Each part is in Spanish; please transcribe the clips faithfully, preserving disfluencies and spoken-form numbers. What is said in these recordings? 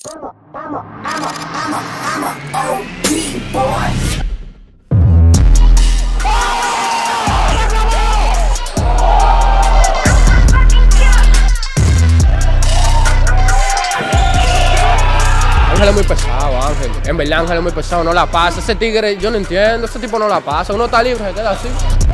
Ángel es muy pesado, Ángel. En verdad, Ángel es muy pesado, no la pasa. Ese tigre, yo no entiendo, ese tipo no la pasa. Uno está libre, se queda así.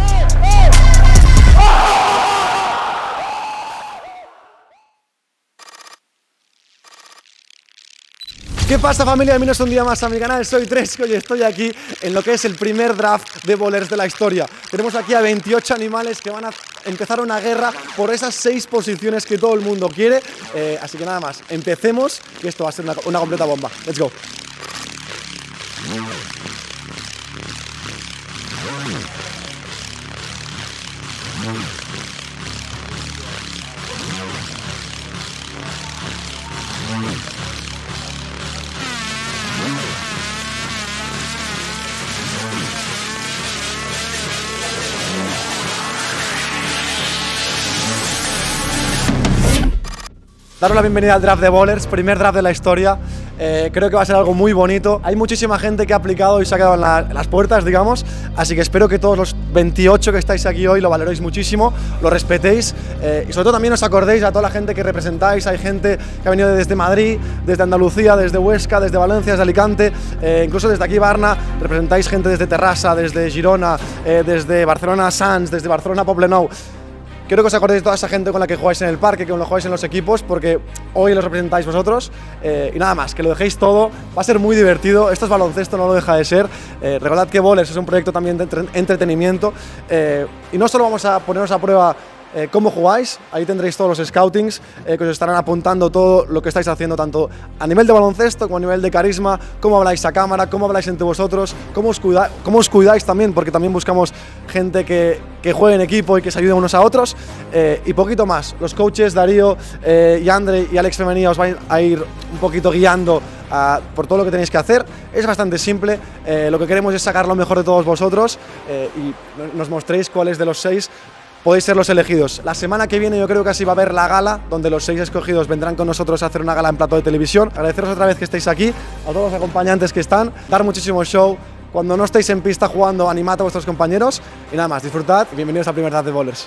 ¿Qué pasa, familia? Bienvenidos un día más a mi canal, soy Tresco y estoy aquí en lo que es el primer draft de bowlers de la historia. Tenemos aquí a veintiocho animales que van a empezar una guerra por esas seis posiciones que todo el mundo quiere. Eh, así que nada más, empecemos, que esto va a ser una, una completa bomba. Let's go. Daros la bienvenida al draft de bowlers, primer draft de la historia. Eh, creo que va a ser algo muy bonito. Hay muchísima gente que ha aplicado y se ha quedado en, la, en las puertas, digamos. Así que espero que todos los veintiocho que estáis aquí hoy lo valoréis muchísimo, lo respetéis eh, y sobre todo también os acordéis a toda la gente que representáis. Hay gente que ha venido desde Madrid, desde Andalucía, desde Huesca, desde Valencia, desde Alicante, eh, incluso desde aquí Barna. Representáis gente desde Terrassa, desde Girona, eh, desde Barcelona Sants, desde Barcelona Poblenou. Quiero que os acordéis de toda esa gente con la que jugáis en el parque, que lo jugáis en los equipos, porque hoy los representáis vosotros. Eh, y nada más, que lo dejéis todo, va a ser muy divertido. Esto es baloncesto, no lo deja de ser. Eh, recordad que Bowlers es un proyecto también de entre entretenimiento. Eh, y no solo vamos a poneros a prueba Eh, cómo jugáis, ahí tendréis todos los scoutings eh, que os estarán apuntando todo lo que estáis haciendo, tanto a nivel de baloncesto como a nivel de carisma, cómo habláis a cámara, cómo habláis entre vosotros, cómo os, cuida cómo os cuidáis también, porque también buscamos gente que, que juegue en equipo y que se ayude unos a otros, eh, y poquito más. Los coaches Darío, eh, y Andre y Alex Femenía os van a ir un poquito guiando Uh, por todo lo que tenéis que hacer. Es bastante simple, eh, lo que queremos es sacar lo mejor de todos vosotros eh, y nos mostréis cuáles de los seis podéis ser los elegidos. La semana que viene yo creo que así va a haber la gala, donde los seis escogidos vendrán con nosotros a hacer una gala en plató de televisión. Agradeceros otra vez que estéis aquí, a todos los acompañantes que están, dar muchísimo show. Cuando no estéis en pista jugando, animad a vuestros compañeros y nada más, disfrutad y bienvenidos al primer draft de bowlers.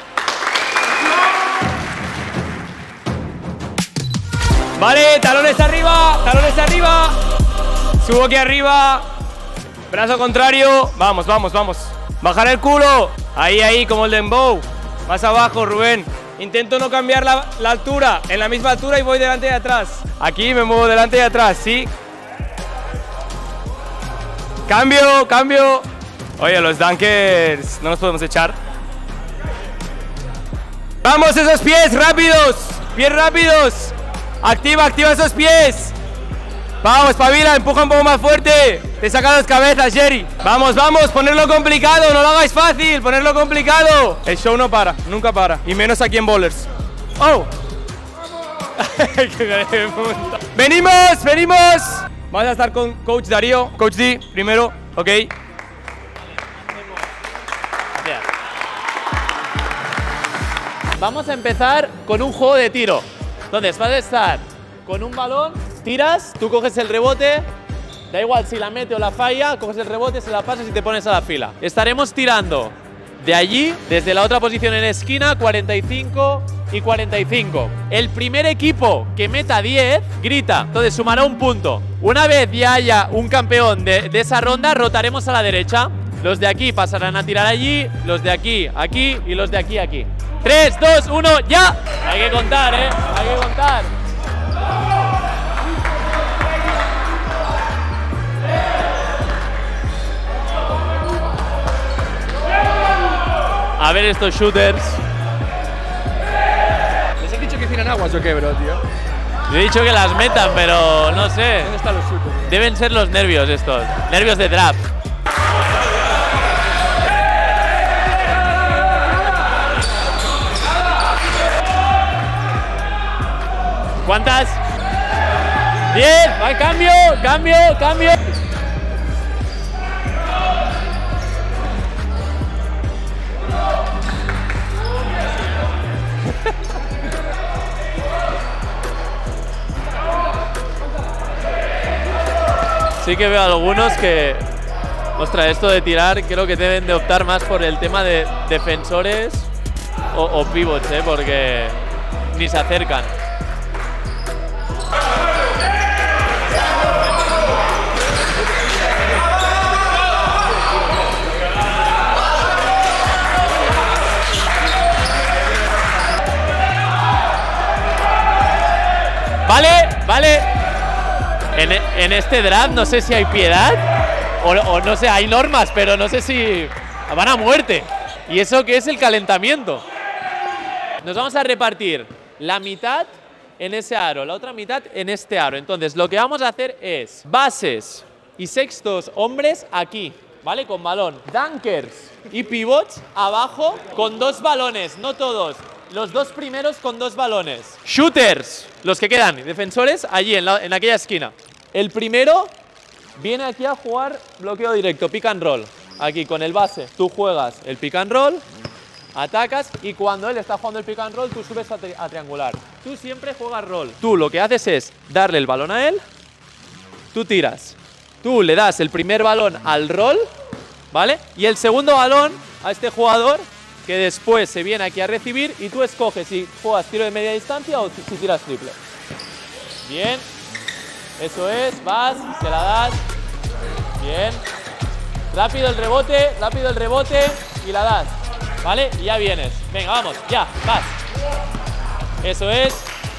Vale, talones arriba, talones arriba. Subo aquí arriba. Brazo contrario. Vamos, vamos, vamos. Bajar el culo. Ahí, ahí, como el dembow. Más abajo, Rubén. Intento no cambiar la, la altura. En la misma altura y voy delante y atrás. Aquí me muevo delante y atrás, ¿sí? Cambio, cambio. Oye, los dunkers no nos podemos echar. Vamos, esos pies rápidos. Pies rápidos. Activa, activa esos pies. Vamos, espabila, empuja un poco más fuerte. Te saca las cabezas, Jerry. Vamos, vamos, ponerlo complicado. No lo hagáis fácil, ponerlo complicado. El show no para, nunca para. Y menos aquí en bowlers. ¡Oh! ¡Venimos, venimos! Vamos a estar con Coach Darío. Coach D, primero, ok. Vamos a empezar con un juego de tiro. Entonces, vas a estar con un balón, tiras, tú coges el rebote, da igual si la mete o la falla, coges el rebote, se la pasas y te pones a la fila. Estaremos tirando de allí, desde la otra posición en la esquina, cuarenta y cinco y cuarenta y cinco. El primer equipo que meta diez, grita, entonces sumará un punto. Una vez ya haya un campeón de, de esa ronda, rotaremos a la derecha. Los de aquí pasarán a tirar allí, los de aquí, aquí y los de aquí, aquí. tres, dos, uno, ¡ya! Hay que contar, ¿eh? Hay que contar. A ver estos shooters. ¿Les he dicho que hicieran aguas o qué, bro, tío? Yo he dicho que las metan, pero no sé. ¿Dónde están los shooters? Deben ser los nervios estos. Nervios de draft. ¿Cuántas? ¡Diez! ¡Va, cambio! ¡Cambio! ¡Cambio! sí que veo algunos que, ostras, esto de tirar creo que deben de optar más por el tema de defensores o, o pivots, ¿eh? Porque ni se acercan. Vale, vale. En, en este draft no sé si hay piedad o, o no sé, hay normas, pero no sé si van a muerte. Y eso que es el calentamiento. Nos vamos a repartir la mitad en ese aro, la otra mitad en este aro. Entonces lo que vamos a hacer es bases y sextos hombres aquí, ¿vale? Con balón. Dunkers y pivots abajo con dos balones, no todos. Los dos primeros con dos balones. Shooters, los que quedan, defensores, allí en, la, en aquella esquina. El primero viene aquí a jugar bloqueo directo, pick and roll. Aquí con el base, tú juegas el pick and roll, atacas y cuando él está jugando el pick and roll, tú subes a, tri a triangular. Tú siempre juegas roll. Tú lo que haces es darle el balón a él, tú tiras. Tú le das el primer balón al roll, ¿vale? Y el segundo balón a este jugador, que después se viene aquí a recibir y tú escoges si juegas tiro de media distancia o si tiras triple. Bien, eso es, vas, se la das, bien. Rápido el rebote, rápido el rebote y la das, ¿vale? Y ya vienes, venga, vamos, ya, vas. Eso es.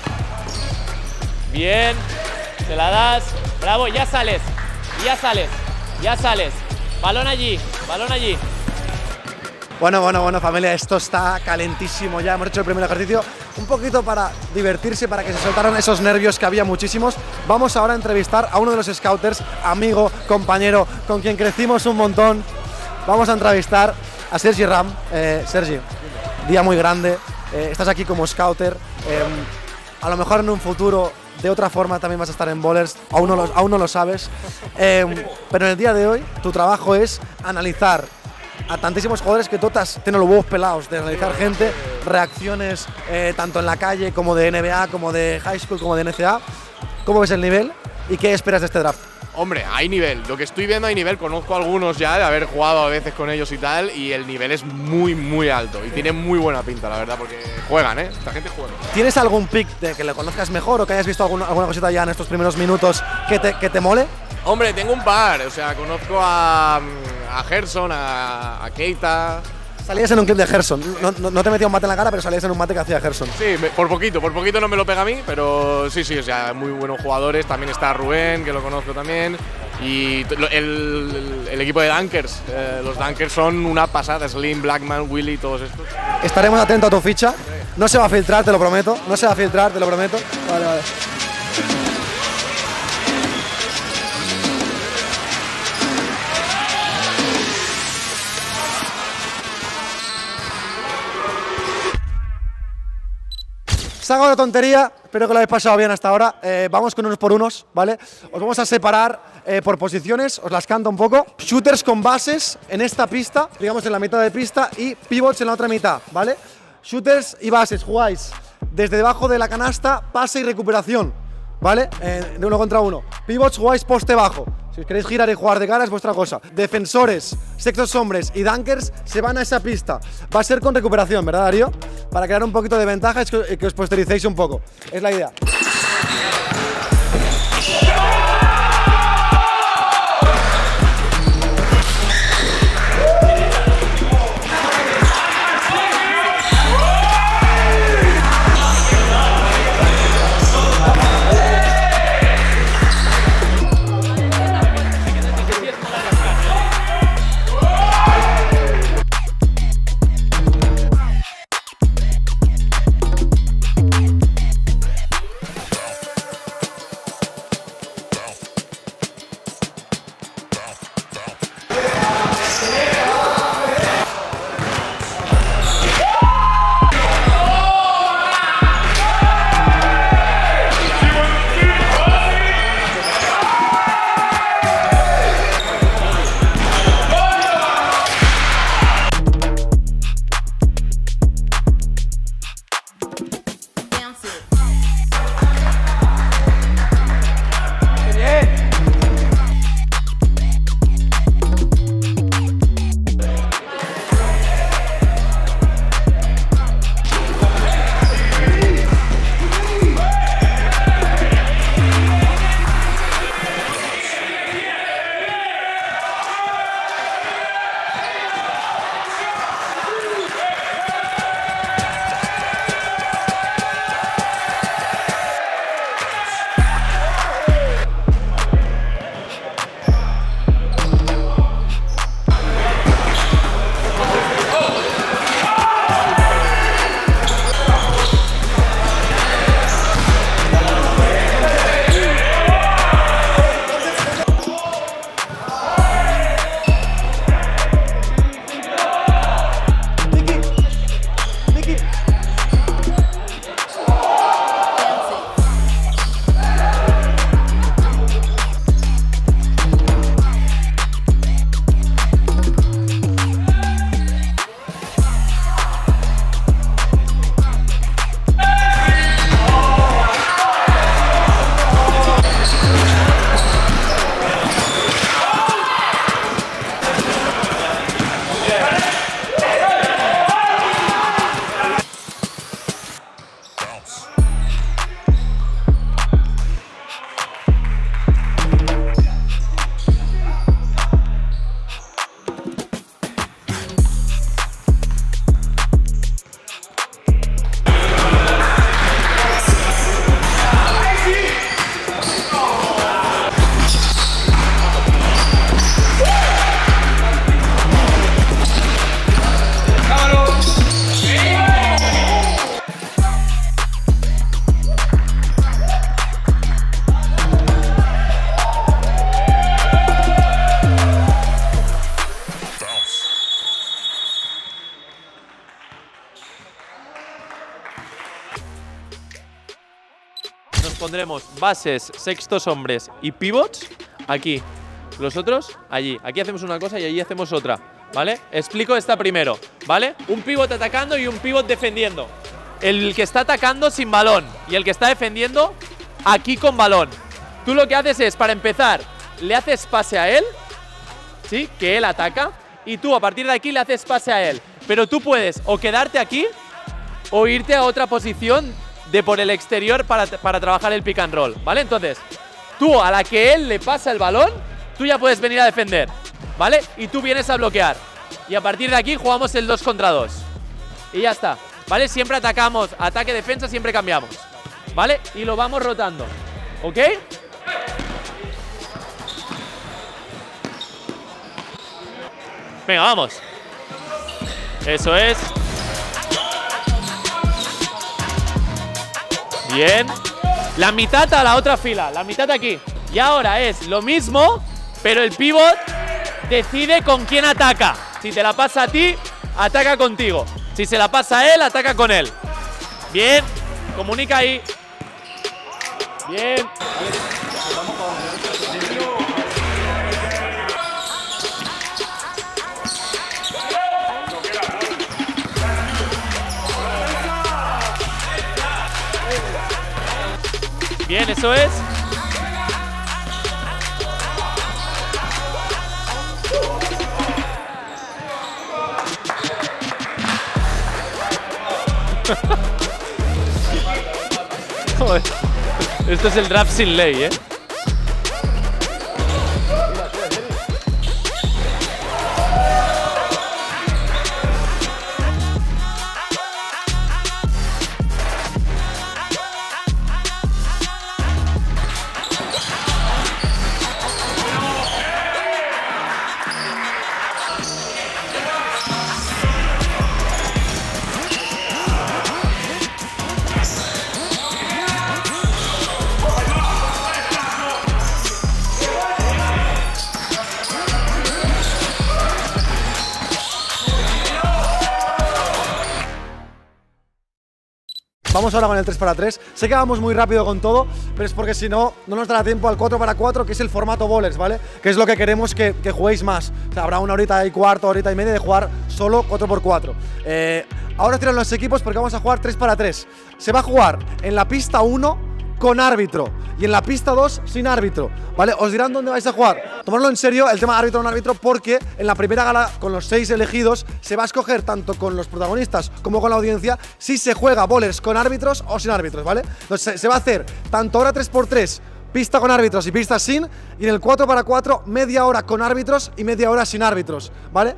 Bien, se la das, bravo, ya sales, ya sales, ya sales. Balón allí, balón allí. Bueno, bueno, bueno, familia, esto está calentísimo ya. Hemos hecho el primer ejercicio un poquito para divertirse, para que se soltaran esos nervios que había muchísimos. Vamos ahora a entrevistar a uno de los scouters, amigo, compañero, con quien crecimos un montón. Vamos a entrevistar a Sergi Ram. Eh, Sergi, día muy grande, eh, estás aquí como scouter. Eh, a lo mejor en un futuro, de otra forma, también vas a estar en Ballers, aún no lo, aún no lo sabes. Eh, pero en el día de hoy, tu trabajo es analizar a tantísimos jugadores que tú tienes los huevos pelados de analizar gente, reacciones eh, tanto en la calle como de N B A, como de high school, como de N C A. ¿Cómo ves el nivel y qué esperas de este draft? Hombre, hay nivel. Lo que estoy viendo hay nivel. Conozco a algunos ya de haber jugado a veces con ellos y tal, y el nivel es muy, muy alto. Y tiene muy buena pinta, la verdad, porque juegan, ¿eh? Esta gente juega. ¿Tienes algún pick de que le conozcas mejor o que hayas visto alguna, alguna cosita ya en estos primeros minutos que te, que te mole? Hombre, tengo un par. O sea, conozco a, a Gerson, a, a Keita. Salías en un clip de Gerson. No, no, no te metía un mate en la cara, pero salías en un mate que hacía Gerson. Sí, me, por poquito, por poquito no me lo pega a mí, pero sí, sí, o sea, muy buenos jugadores. También está Rubén, que lo conozco también. Y el, el, el equipo de Dunkers. Eh, los Dunkers son una pasada. Slim, Blackman, Willy, todos estos. Estaremos atentos a tu ficha. No se va a filtrar, te lo prometo. No se va a filtrar, te lo prometo. Vale, vale. Saco de tontería, espero que lo hayáis pasado bien hasta ahora. Eh, vamos con unos por unos, ¿vale? Os vamos a separar eh, por posiciones, os las canto un poco. Shooters con bases en esta pista, digamos en la mitad de pista, y pivots en la otra mitad, ¿vale? Shooters y bases, jugáis desde debajo de la canasta, pase y recuperación, ¿vale? Eh, de uno contra uno. Pivots jugáis poste bajo. Si os queréis girar y jugar de cara es vuestra cosa. Defensores, sextos hombres y dunkers se van a esa pista. Va a ser con recuperación, ¿verdad, Darío? Para crear un poquito de ventaja y que, que os postericéis un poco. Es la idea. pondremos bases, sextos hombres y pivots aquí. Los otros allí. Aquí hacemos una cosa y allí hacemos otra, ¿vale? Explico esta primero, ¿vale? Un pivot atacando y un pivot defendiendo. El que está atacando sin balón y el que está defendiendo aquí con balón. Tú lo que haces es, para empezar, le haces pase a él, ¿sí? Que él ataca. Y tú a partir de aquí le haces pase a él. Pero tú puedes o quedarte aquí o irte a otra posición de por el exterior para, para trabajar el pick and roll, ¿vale? Entonces, tú a la que él le pasa el balón, tú ya puedes venir a defender, ¿vale? Y tú vienes a bloquear. Y a partir de aquí jugamos el dos contra dos. Y ya está, ¿vale? Siempre atacamos, ataque-defensa, siempre cambiamos, ¿vale? Y lo vamos rotando, ¿ok? Venga, vamos. Eso es. Bien. La mitad a la otra fila, la mitad aquí. Y ahora es lo mismo, pero el pivot decide con quién ataca. Si te la pasa a ti, ataca contigo. Si se la pasa a él, ataca con él. Bien. Comunica ahí. Bien. Bien, eso es. Joder. Esto es el draft sin ley, ¿eh? Vamos ahora con el tres para tres. Sé que vamos muy rápido con todo, pero es porque si no, no nos dará tiempo al cuatro para cuatro, que es el formato bowlers, ¿vale? Que es lo que queremos que, que juguéis más. O sea, habrá una horita y cuarto, horita y media de jugar solo cuatro por cuatro. Eh, ahora tiran los equipos porque vamos a jugar tres para tres. Se va a jugar en la pista uno con árbitro y en la pista dos sin árbitro, ¿vale? Os dirán dónde vais a jugar. Tomarlo en serio el tema árbitro o no árbitro, porque en la primera gala, con los seis elegidos, se va a escoger tanto con los protagonistas como con la audiencia si se juega bowlers con árbitros o sin árbitros, ¿vale? Entonces se va a hacer tanto hora tres por tres, pista con árbitros y pista sin, y en el cuatro para cuatro, media hora con árbitros y media hora sin árbitros, ¿vale?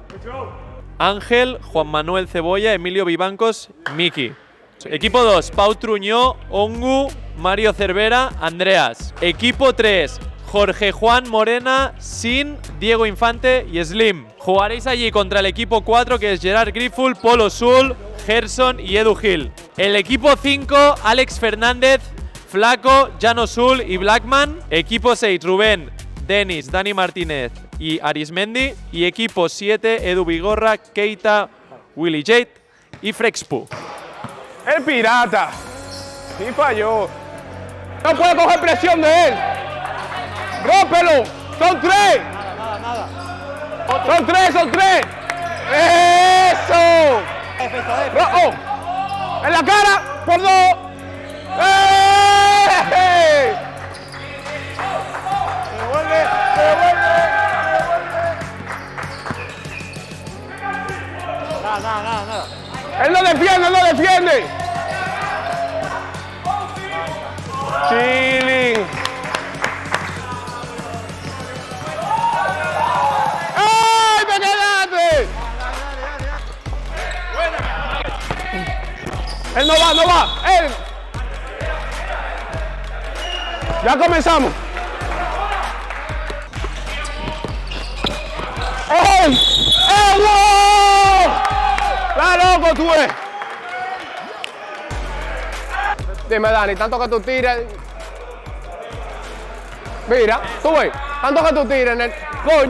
Ángel, Juan Manuel Cebolla, Emilio Vivancos, Miki. Equipo dos, Pau Truñó, Ongu, Mario Cervera, Andreas. Equipo tres, Jorge Juan Morena, Sin, Diego Infante y Slim. Jugaréis allí contra el equipo cuatro, que es Gerard Griful, Polo Sul, Gerson y Edu Gil. El equipo cinco, Alex Fernández, Flaco, Jano Sul y Blackman. Equipo seis, Rubén, Denis, Dani Martínez y Arismendi. Y equipo siete, Edu Vigorra, Keita, Willy Jade y Frexpu. El pirata. Sí falló. No puede coger presión de él. ¡Rómpelo! ¡Son tres! Nada, nada, nada. ¡Son tres, son tres! ¡Eso! ¡Oh! ¡En la cara! ¡Por dos! ¡Eh! ¡Devuelve! ¡Devuelve! Nada, nada, nada, nada. ¡Él lo defiende, él lo defiende! Chilling. ¡Ay, me quedaste! Él no va, no va. Él. Ya comenzamos. ¡Ay! ¡Eh, wow! ¡La loco tú es! Dime, Dani, tanto que tú tires. Mira, tú ves, tanto que tú tires en el. ¡Coño!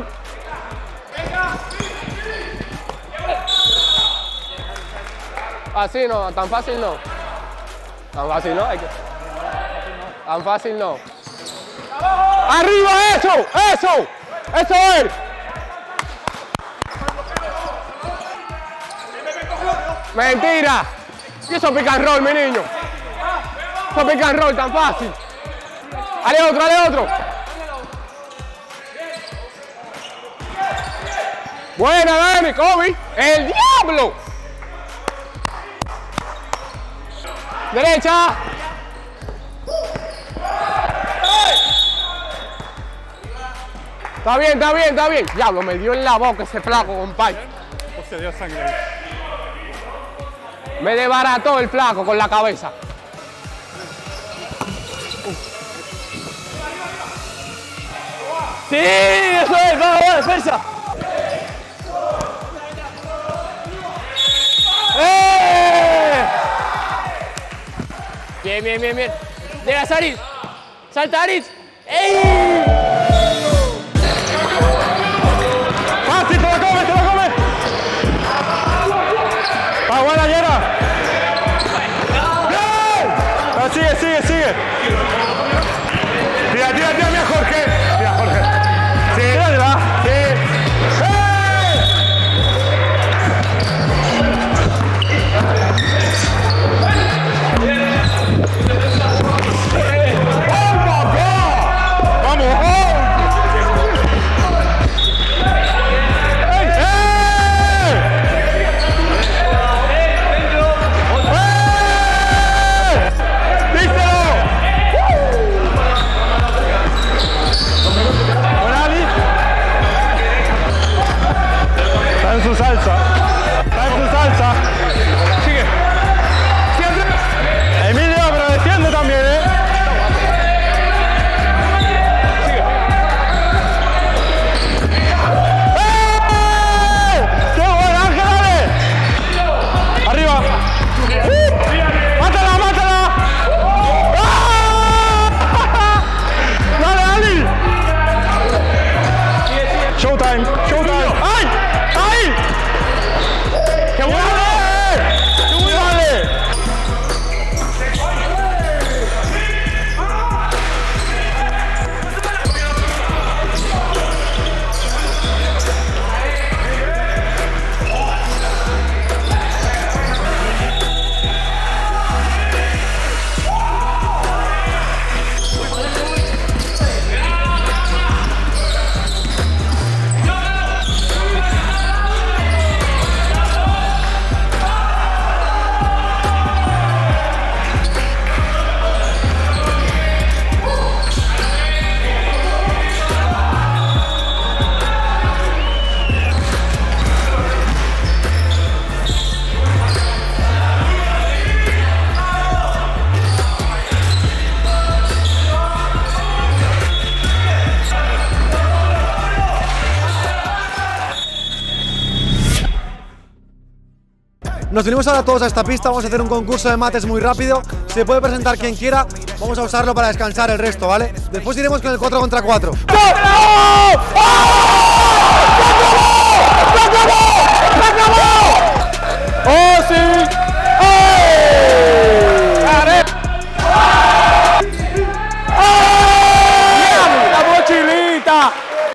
Así no, tan fácil no. Tan fácil no, hay que. Tan fácil no. ¡Arriba eso! ¡Eso! ¡Eso es! ¡Mentira! ¿Y eso pick and roll, mi niño? Eso pick and roll tan fácil. ¡Ale otro, ale otro! Buena, Dani, Kobe. ¡El diablo! Derecha. Está bien, está bien, está bien. Diablo, me dio en la boca ese flaco, compadre. Hostia, dio sangre ahí. Me desbarató el flaco con la cabeza. ¡Sí! ¡Eso es! ¡Vamos, vamos, defensa! ¡Eh! Bien, bien, bien, bien. Llega Sarit. Salta Aritz. ¡Ey! ¡Fácil, te lo comes, te lo comes! ¡Va buena, Yera! ¡No, sigue, sigue, sigue! Tira, tira, tira, mira Jorge. Mira Jorge. Sí, tírala. Sí. Su salsa, está en su salsa. Sigue. Sigue. Emilio, pero defiende también, ¿eh? Sigue. ¡Eh! ¡Qué bueno, Ángel, dale! Arriba. ¡Uh! ¡Mátala, mátala! ¡Ah! ¡Dale, Ali! Showtime, showtime. ¡Ay! ¡Ay! ¡Qué bueno! ¡Qué bueno! Nos venimos ahora todos a esta pista, vamos a hacer un concurso de mates muy rápido. Se puede presentar quien quiera, vamos a usarlo para descansar el resto, ¿vale? Después iremos con el cuatro contra cuatro. ¡Oh, sí! ¡La mochilita!